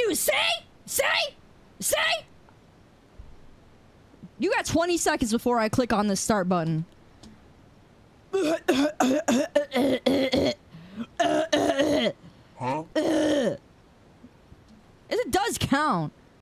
you. Say? You got 20 seconds before I click on the start button. Huh? It does count.